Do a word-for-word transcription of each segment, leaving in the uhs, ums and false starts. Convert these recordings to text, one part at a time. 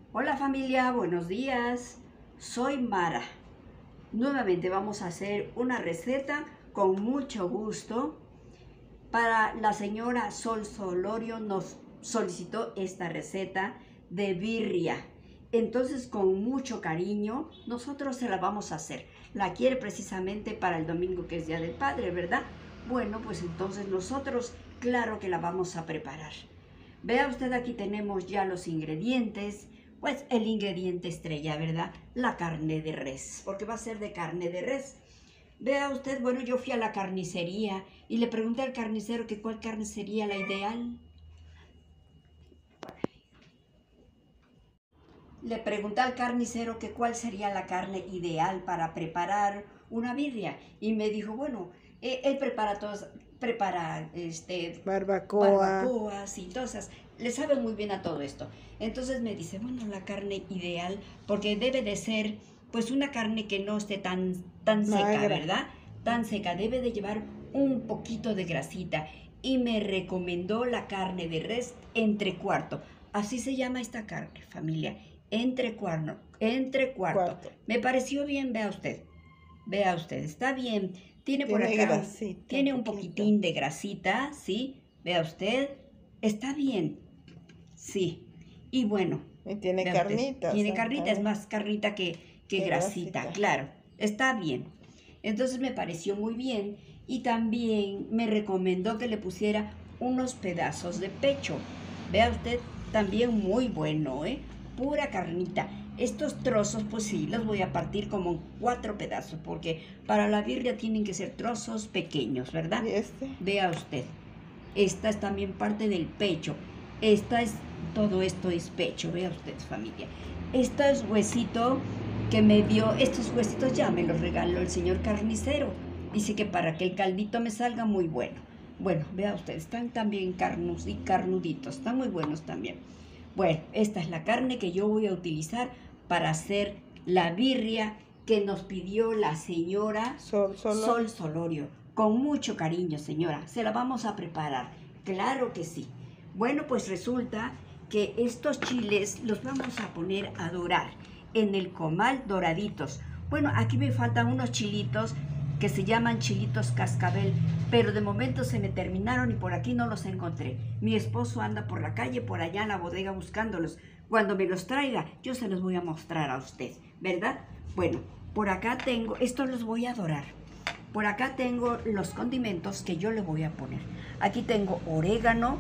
Hola familia, buenos días. Soy Mara. Nuevamente vamos a hacer una receta con mucho gusto. Para la señora Sol Solorio nos solicitó esta receta de birria. Entonces con mucho cariño nosotros se la vamos a hacer. La quiere precisamente para el domingo que es Día del Padre, ¿verdad? Bueno, pues entonces nosotros claro que la vamos a preparar. Vea usted, aquí tenemos ya los ingredientes. Pues el ingrediente estrella, ¿verdad? La carne de res, porque va a ser de carne de res. Vea usted, bueno, yo fui a la carnicería y le pregunté al carnicero que cuál carne sería la ideal. Le pregunté al carnicero que cuál sería la carne ideal para preparar una birria. Y me dijo, bueno, eh, él prepara todos, prepara este, Barbacoa. barbacoas y todas esas. Le sabe muy bien a todo esto. Entonces me dice, bueno, la carne ideal, porque debe de ser, pues, una carne que no esté tan, tan seca, Magra. ¿verdad? Tan seca, debe de llevar un poquito de grasita. Y me recomendó la carne de res entre cuarto. Así se llama esta carne, familia. Entre cuarto, entre cuarto. Cuarto. Me pareció bien, vea usted. Vea usted, está bien. Tiene por Tiene acá, grasita, tiene un un poquito. poquitín de grasita, ¿sí? Vea usted, está bien. Sí. Y bueno. Y tiene vea usted, carnitas. Tiene ¿eh? carnita, es más carnita que, que Qué grasita, grasita. claro. Está bien. Entonces me pareció muy bien y también me recomendó que le pusiera unos pedazos de pecho. Vea usted, también muy bueno, ¿eh? Pura carnita. Estos trozos, pues sí, los voy a partir como en cuatro pedazos, porque para la birria tienen que ser trozos pequeños, ¿verdad? ¿Y este? Vea usted, esta es también parte del pecho. Esta es, todo esto es pecho, vea usted, familia. Este es huesito que me dio, estos huesitos ya me los regaló el señor carnicero. Dice que para que el caldito me salga muy bueno. Bueno, vea usted, están también carnus y carnuditos, están muy buenos también. Bueno, esta es la carne que yo voy a utilizar para hacer la birria que nos pidió la señora Sol Solorio. Sol Solorio. Con mucho cariño, señora. Se la vamos a preparar. Claro que sí. Bueno, pues resulta que estos chiles los vamos a poner a dorar en el comal doraditos. Bueno, aquí me faltan unos chilitos que se llaman chilitos cascabel, pero de momento se me terminaron y por aquí no los encontré. Mi esposo anda por la calle, por allá en la bodega buscándolos. Cuando me los traiga, yo se los voy a mostrar a usted, ¿verdad? Bueno, por acá tengo, estos los voy a dorar. Por acá tengo los condimentos que yo le voy a poner. Aquí tengo orégano,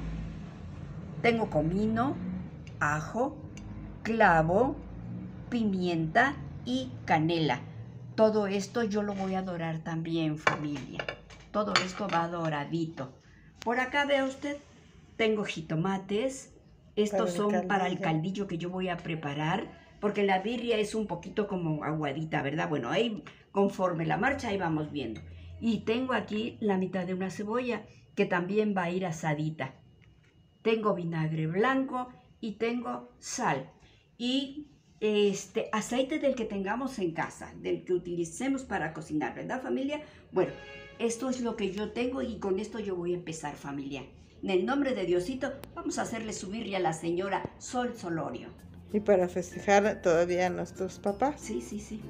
tengo comino, ajo, clavo, pimienta y canela. Todo esto yo lo voy a dorar también, familia. Todo esto va doradito. Por acá, vea usted, tengo jitomates. Estos Para el son para el caldillo. caldillo que yo voy a preparar, porque la birria es un poquito como aguadita, ¿verdad? Bueno, ahí conforme la marcha ahí vamos viendo. Y tengo aquí la mitad de una cebolla que también va a ir asadita. Tengo vinagre blanco y tengo sal. Y este aceite del que tengamos en casa, del que utilicemos para cocinar, ¿verdad, familia? Bueno, esto es lo que yo tengo y con esto yo voy a empezar, familia. En el nombre de Diosito, vamos a hacerle su birria a la señora Sol Solorio. Y para festejar todavía a nuestros papás. Sí, sí, sí.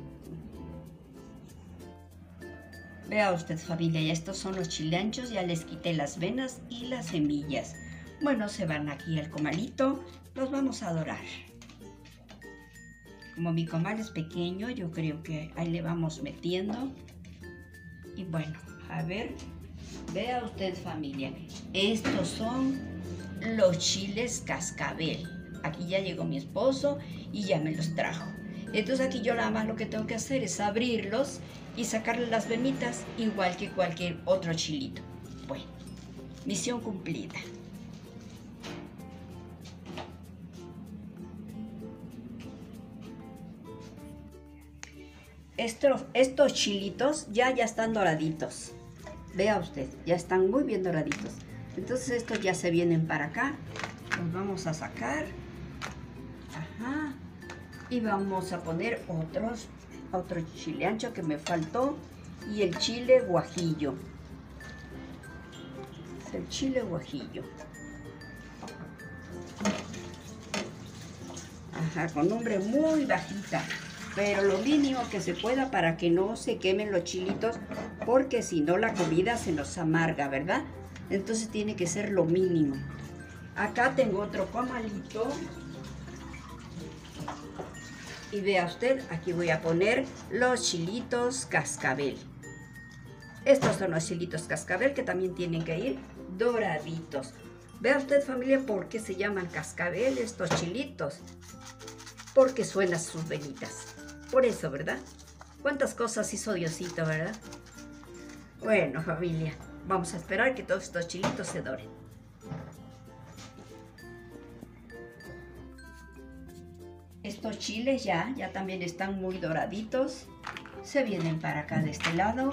Vea usted, familia, ya estos son los chilanchos, ya les quité las venas y las semillas. Bueno, se van aquí al comalito, los vamos a dorar. Como mi comal es pequeño, yo creo que ahí le vamos metiendo. Y bueno, a ver, vea usted, familia, estos son los chiles cascabel. Aquí ya llegó mi esposo y ya me los trajo. Entonces aquí yo nada más lo que tengo que hacer es abrirlos y sacarle las venitas igual que cualquier otro chilito. Bueno, misión cumplida. Estos, estos chilitos ya, ya están doraditos. Vea usted, ya están muy bien doraditos. Entonces estos ya se vienen para acá. Los vamos a sacar. Ajá. Y vamos a poner otros, otro chile ancho que me faltó. Y el chile guajillo. Es el chile guajillo. Ajá, con lumbre muy bajita, pero lo mínimo que se pueda para que no se quemen los chilitos, porque si no la comida se nos amarga, ¿verdad? Entonces tiene que ser lo mínimo. Acá tengo otro comalito. Y vea usted, aquí voy a poner los chilitos cascabel. Estos son los chilitos cascabel que también tienen que ir doraditos. Vea usted, familia, por qué se llaman cascabel estos chilitos. Porque suenan sus velitas. Por eso, ¿verdad? Cuántas cosas hizo Diosito, ¿verdad? Bueno, familia, vamos a esperar que todos estos chilitos se doren. Estos chiles ya, ya también están muy doraditos. Se vienen para acá de este lado.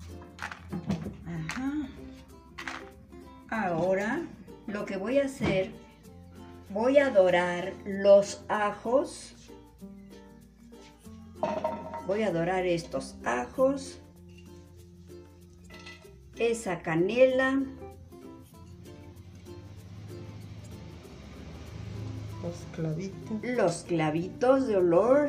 Ajá. Ahora lo que voy a hacer, voy a dorar los ajos. Voy a dorar estos ajos. Esa canela. Los clavitos. Los clavitos de olor.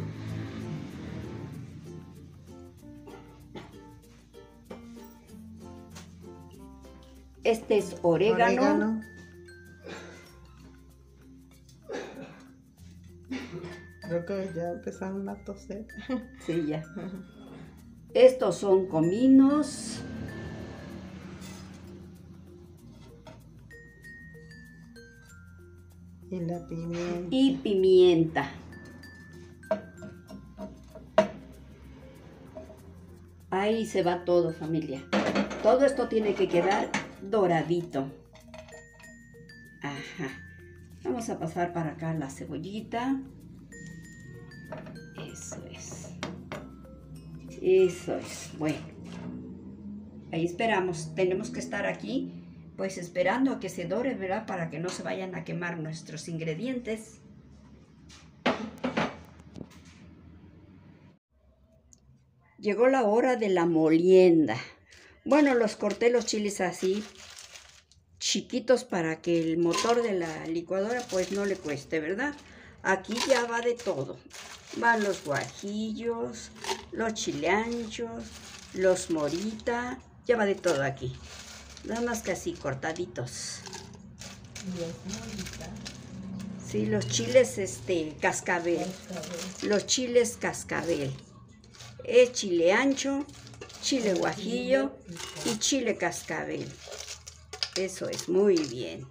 Este es orégano. Orégano. Creo que ya empezaron a toser. Sí, ya. Estos son cominos. Y la pimienta. Y pimienta. Ahí se va todo, familia. Todo esto tiene que quedar doradito. Ajá. Vamos a pasar para acá la cebollita. Eso es. Eso es. Bueno. Ahí esperamos. Tenemos que estar aquí, pues esperando a que se dore, ¿verdad? Para que no se vayan a quemar nuestros ingredientes. Llegó la hora de la molienda. Bueno, los corté los chiles así, chiquitos, para que el motor de la licuadora pues no le cueste, ¿verdad? Aquí ya va de todo. Van los guajillos, los chileanchos, los morita, ya va de todo aquí. Nada más que así, cortaditos. Sí, los chiles este, cascabel. Los chiles cascabel. Es chile ancho, chile guajillo y chile cascabel. Eso es, muy bien.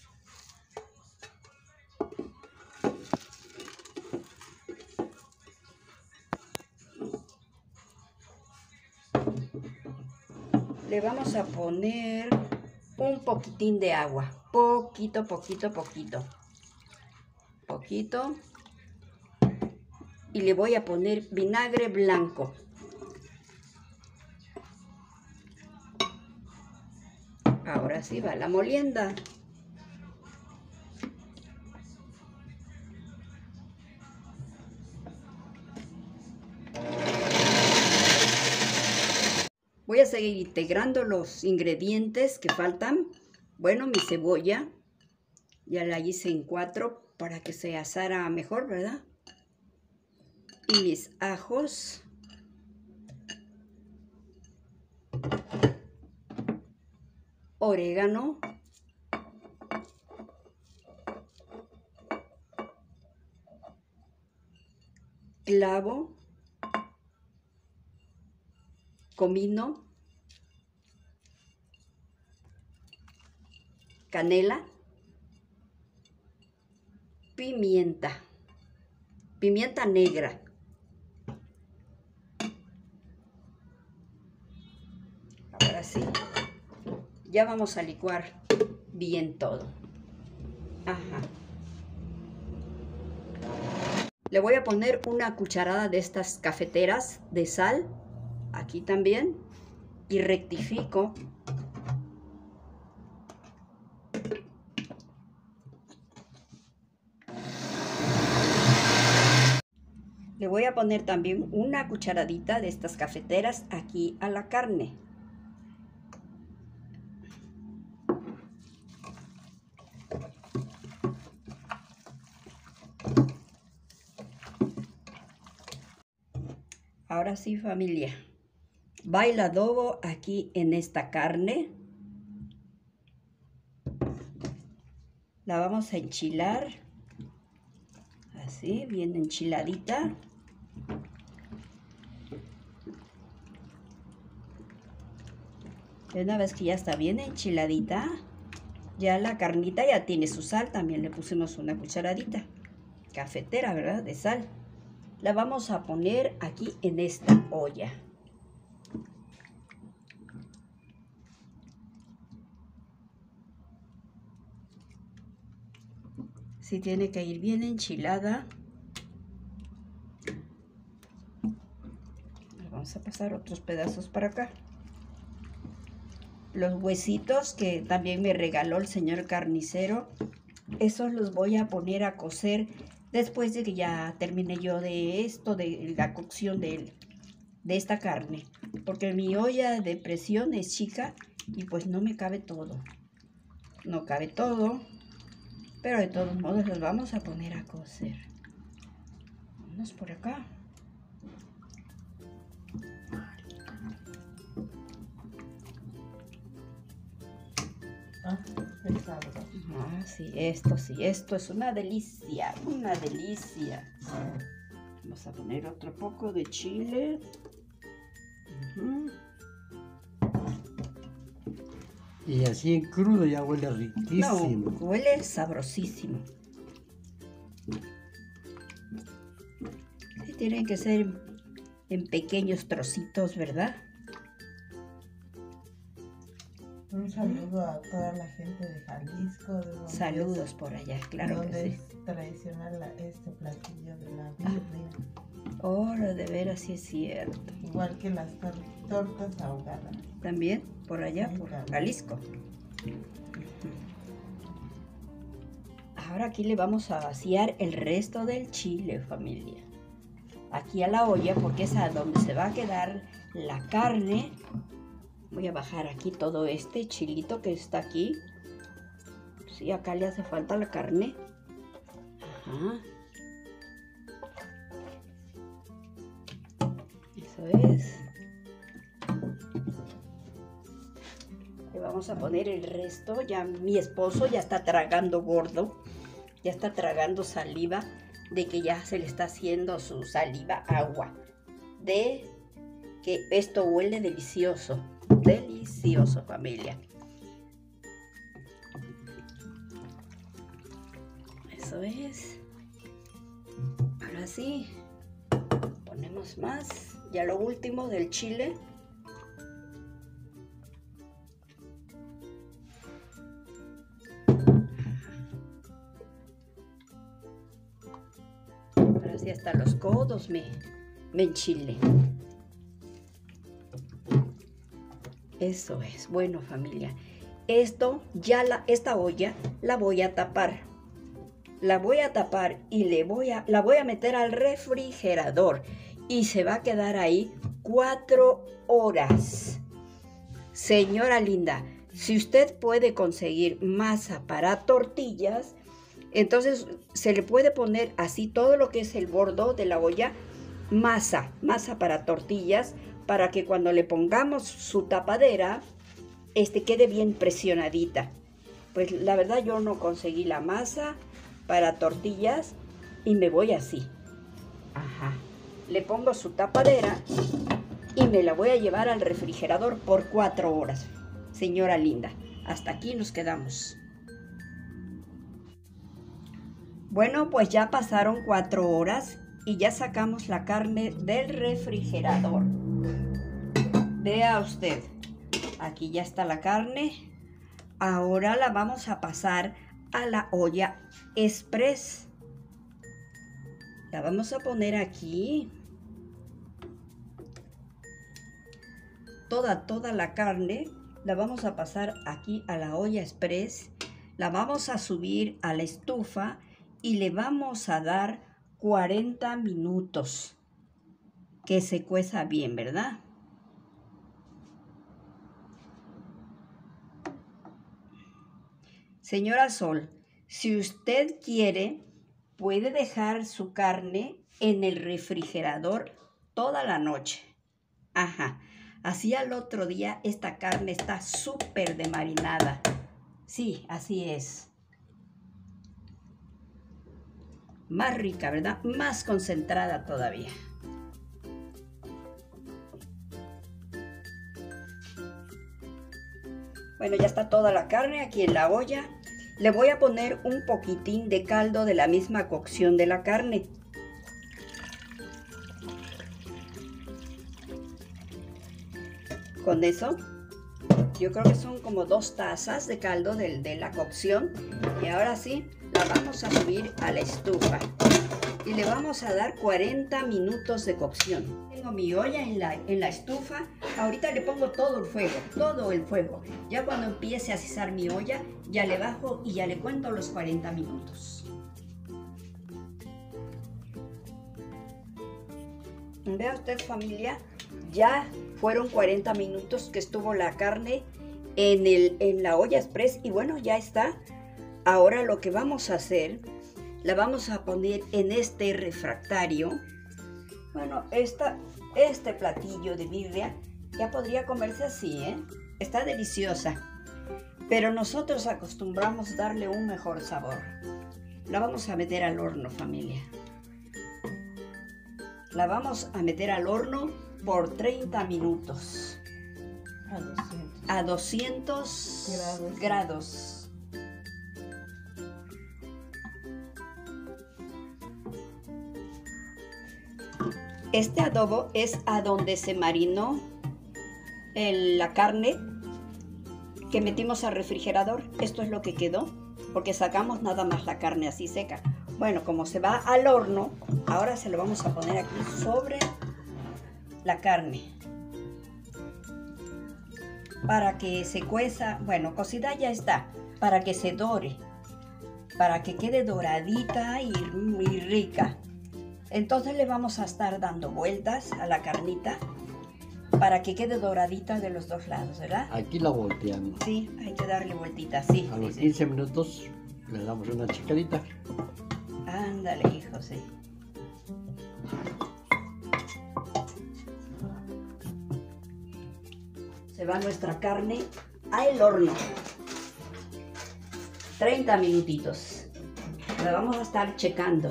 Le vamos a poner un poquitín de agua. Poquito, poquito, poquito. Poquito. Y le voy a poner vinagre blanco. Ahora sí va la molienda. Voy a seguir integrando los ingredientes que faltan. Bueno, mi cebolla ya la hice en cuatro para que se asara mejor, ¿verdad? Y mis ajos. Orégano. Clavo. Comino. Canela. Pimienta. Pimienta negra. Ahora sí, ya vamos a licuar bien todo. Ajá. Le voy a poner una cucharada de estas cafeteras de sal, aquí también, y rectifico. Le voy a poner también una cucharadita de estas cafeteras aquí a la carne. ahora sí, familia. Va el adobo aquí en esta carne. La vamos a enchilar. Así, bien enchiladita. Una vez que ya está bien enchiladita, ya la carnita ya tiene su sal. También le pusimos una cucharadita cafetera, ¿verdad? De sal. La vamos a poner aquí en esta olla. Sí tiene que ir bien enchilada. Vamos a pasar otros pedazos para acá. Los huesitos que también me regaló el señor carnicero, esos los voy a poner a cocer después de que ya termine yo de esto, de la cocción de, de esta carne. Porque mi olla de presión es chica y pues no me cabe todo. No cabe todo, pero de todos modos los vamos a poner a cocer. Vámonos por acá. Ah, qué sabroso. Ah, sí, esto sí, esto es una delicia, una delicia. Vamos a poner otro poco de chile. Uh-huh. Y así en crudo ya huele riquísimo. No, huele sabrosísimo. Sí, tienen que ser en pequeños trocitos, ¿verdad? Un saludo a toda la gente de Jalisco. De donde Saludos es, por allá, claro donde que sí. es tradicional la, este platillo de la birria. Oh, de veras sí es cierto. Igual que las tor tortas ahogadas. También por allá, Sí, por claro. Jalisco. Ahora aquí le vamos a vaciar el resto del chile, familia. Aquí a la olla, porque es a donde se va a quedar la carne. Voy a bajar aquí todo este chilito que está aquí. Sí, acá le hace falta la carne. Ajá. Eso es. Le vamos a poner el resto. Ya mi esposo ya está tragando gordo. Ya está tragando saliva. De que ya se le está haciendo su saliva agua. De que esto huele delicioso. Delicioso, familia. Eso es. Ahora sí. Ponemos más. Ya lo último del chile. Ahora sí hasta los codos me, me enchile. Eso es. Bueno, familia. Esto ya la, esta olla la voy a tapar. La voy a tapar y le voy a, la voy a meter al refrigerador. Y se va a quedar ahí cuatro horas. Señora linda, si usted puede conseguir masa para tortillas, entonces se le puede poner así todo lo que es el bordo de la olla, masa, masa para tortillas, para que cuando le pongamos su tapadera, este quede bien presionadita. Pues la verdad yo no conseguí la masa para tortillas y me voy así. Ajá. Le pongo su tapadera y me la voy a llevar al refrigerador por cuatro horas. Señora linda, hasta aquí nos quedamos. Bueno, pues ya pasaron cuatro horas y ya sacamos la carne del refrigerador. Vea usted, aquí ya está la carne. Ahora la vamos a pasar a la olla express. La vamos a poner aquí. Toda, toda la carne la vamos a pasar aquí a la olla express. La vamos a subir a la estufa y le vamos a dar cuarenta minutos. Que se cueza bien, ¿verdad? Señora Sol, si usted quiere, puede dejar su carne en el refrigerador toda la noche. Ajá. Así al otro día esta carne está súper demarinada. Sí, así es. Más rica, ¿verdad? Más concentrada todavía. Bueno, ya está toda la carne aquí en la olla. Le voy a poner un poquitín de caldo de la misma cocción de la carne. Con eso, yo creo que son como dos tazas de caldo de, de la cocción. Y ahora sí, la vamos a subir a la estufa. Y le vamos a dar cuarenta minutos de cocción. Tengo mi olla en la, en la estufa. Ahorita le pongo todo el fuego, todo el fuego. Ya cuando empiece a cesar mi olla, ya le bajo y ya le cuento los cuarenta minutos. Vea usted, familia, ya fueron cuarenta minutos que estuvo la carne en, el, en la olla express y bueno, ya está. Ahora lo que vamos a hacer, la vamos a poner en este refractario. Bueno, esta, este platillo de birria ya podría comerse así, ¿eh? Está deliciosa, pero nosotros acostumbramos darle un mejor sabor. La vamos a meter al horno, familia. La vamos a meter al horno por treinta minutos. A doscientos. A doscientos Grados. grados. Este adobo es a donde se marinó el- la carne que metimos al refrigerador. Esto es lo que quedó, porque sacamos nada más la carne así seca. Bueno, como se va al horno, ahora se lo vamos a poner aquí sobre la carne. Para que se cueza, bueno, cocida ya está, para que se dore, para que quede doradita y muy rica. Entonces le vamos a estar dando vueltas a la carnita para que quede doradita de los dos lados, ¿verdad? Aquí la volteamos. Sí, hay que darle vueltitas, sí. A los sí. quince minutos le damos una chicadita. Ándale, hijo, sí. Se va nuestra carne al horno. treinta minutitos. La vamos a estar checando.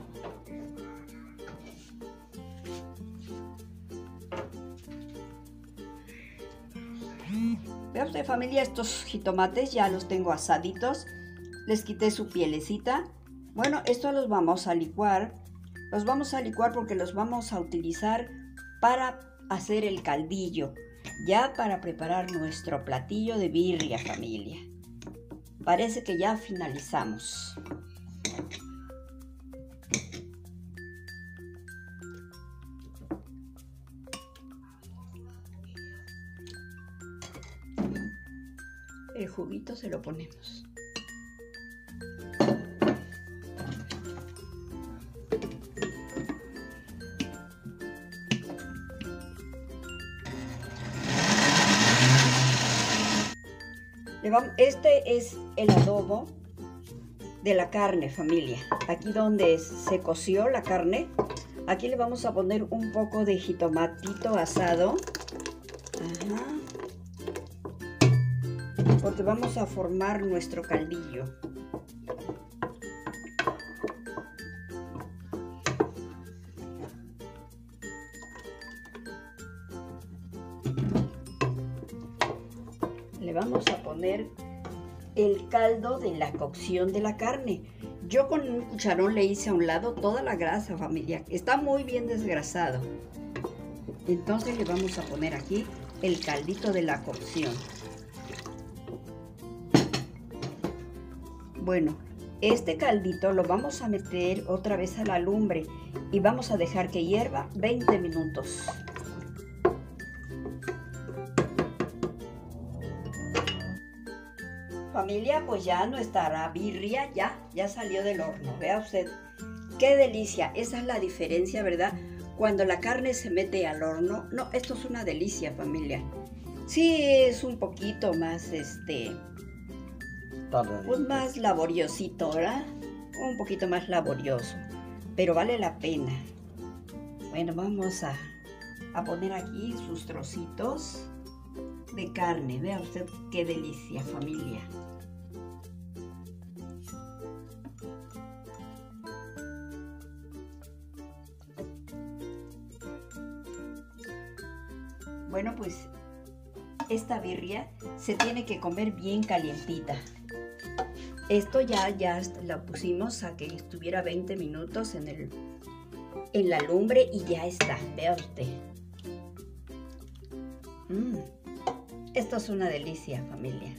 Vea usted, familia, estos jitomates ya los tengo asaditos. Les quité su pielecita. Bueno, estos los vamos a licuar. Los vamos a licuar porque los vamos a utilizar para hacer el caldillo. Ya para preparar nuestro platillo de birria, familia. Parece que ya finalizamos. El juguito se lo ponemos. Le vamos- Este es el adobo de la carne, familia. Aquí donde se coció la carne, aquí le vamos a poner un poco de jitomatito asado. Ajá. Porque vamos a formar nuestro caldillo. Le vamos a poner el caldo de la cocción de la carne. Yo con un cucharón le hice a un lado toda la grasa, familia. Está muy bien desgrasado. Entonces le vamos a poner aquí el caldito de la cocción. Bueno, este caldito lo vamos a meter otra vez a la lumbre y vamos a dejar que hierva veinte minutos. Familia, pues ya nuestra birria ya, ya salió del horno. Vea usted, qué delicia. Esa es la diferencia, ¿verdad? Cuando la carne se mete al horno. No, esto es una delicia, familia. Sí, es un poquito más, este... pues más laboriosito, ¿verdad? Un poquito más laborioso, pero vale la pena. Bueno, vamos a, a poner aquí sus trocitos de carne. Vea usted qué delicia, familia. Bueno, pues esta birria se tiene que comer bien calientita. Esto ya, ya la pusimos a que estuviera veinte minutos en, el, en la lumbre y ya está. Vea usted. Mm. Esto es una delicia, familia.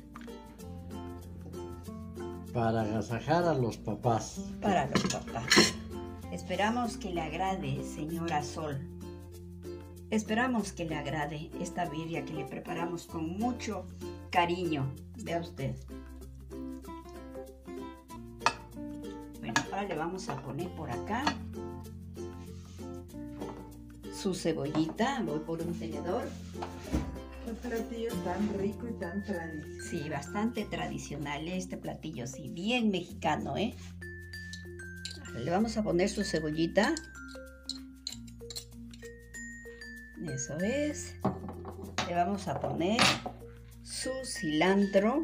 Para agasajar a los papás. Para los papás. Esperamos que le agrade, señora Sol. Esperamos que le agrade esta birria que le preparamos con mucho cariño. Vea usted. Bueno, ahora le vamos a poner por acá su cebollita. Voy por un tenedor. Un platillo tan rico y tan tradicional. Sí, bastante tradicional este platillo, sí, bien mexicano, ¿eh? Le vamos a poner su cebollita. Eso es. Le vamos a poner su cilantro.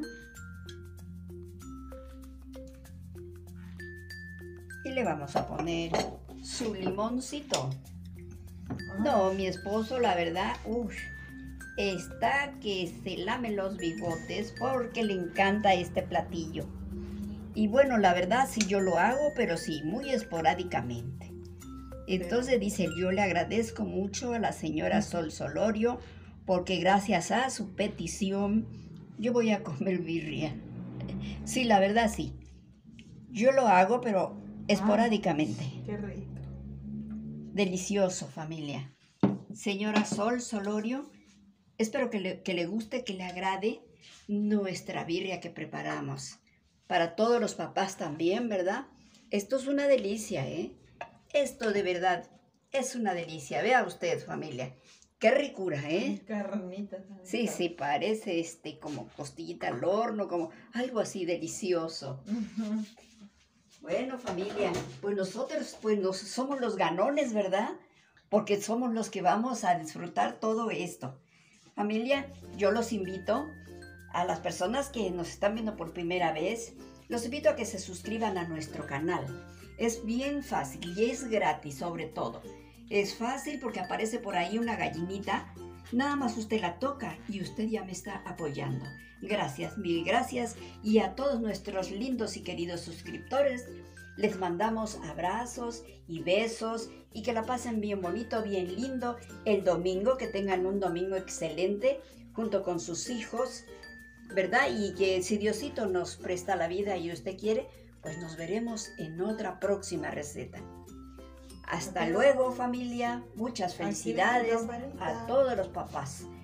Y le vamos a poner su limoncito. No, mi esposo, la verdad, uff, está que se lame los bigotes porque le encanta este platillo. Y bueno, la verdad sí yo lo hago, pero sí, muy esporádicamente. Entonces dice, yo le agradezco mucho a la señora Sol Solorio porque gracias a su petición yo voy a comer birria. Sí, la verdad sí. Yo lo hago, pero esporádicamente. Qué rico. Delicioso, familia. Señora Sol Solorio, espero que le, que le guste, que le agrade nuestra birria que preparamos. Para todos los papás también, ¿verdad? Esto es una delicia, ¿eh? Esto de verdad es una delicia. Vea usted, familia. Qué ricura, ¿eh? Carnita. Sí, sí, parece este como costillita al horno, como algo así delicioso. Uh-huh. Bueno, familia, pues nosotros pues nos, somos los ganones, ¿verdad? Porque somos los que vamos a disfrutar todo esto. Familia, yo los invito a las personas que nos están viendo por primera vez, los invito a que se suscriban a nuestro canal. Es bien fácil y es gratis sobre todo. Es fácil porque aparece por ahí una gallinita. Nada más usted la toca y usted ya me está apoyando. Gracias, mil gracias. Y a todos nuestros lindos y queridos suscriptores, les mandamos abrazos y besos y que la pasen bien bonito, bien lindo el domingo, que tengan un domingo excelente junto con sus hijos, ¿verdad? Y que si Diosito nos presta la vida y usted quiere, pues nos veremos en otra próxima receta. Hasta luego, familia. Muchas felicidades a todos los papás.